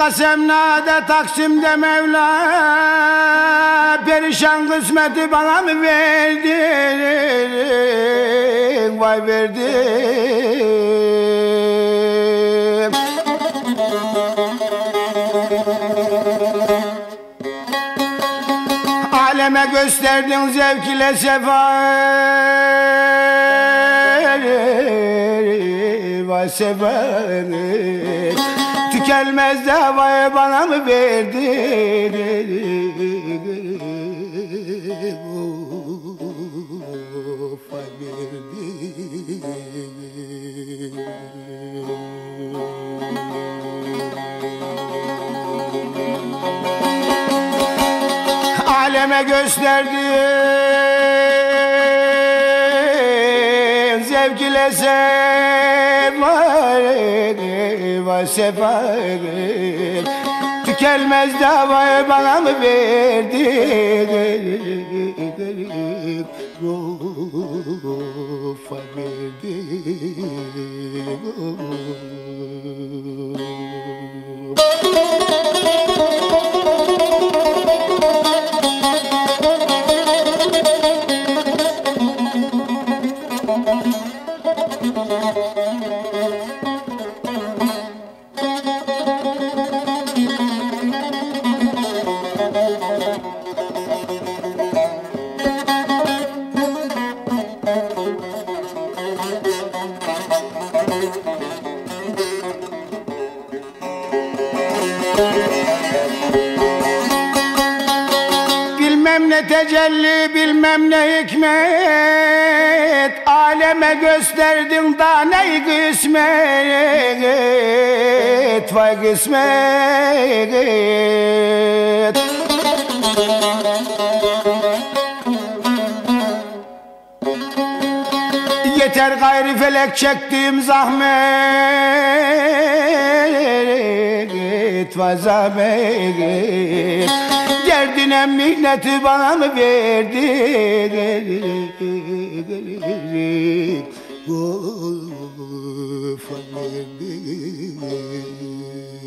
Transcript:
Şırnak'ta Semna'da Taksim'de Mevla perişan kısmeti bana mı verdin? Vay verdin. Aleme gösterdin zevk ile sefer, vay sefer. Tükenmez davayı bana mı verdin? Of, vay verdin. Aleme gösterdin zevk ile sefer, vay sefer. Tükenmez davayı bana mı verdin? Of, vay verdin. Bilmem ne tecelli, bilmem ne hikmet, aleme gösterdin da ne kısmet, vay kısmet. Yeter gayri felek çektiğim zahmet, vay zahmet. Derdine mihneti bana mı verdin? Of, vay verdin.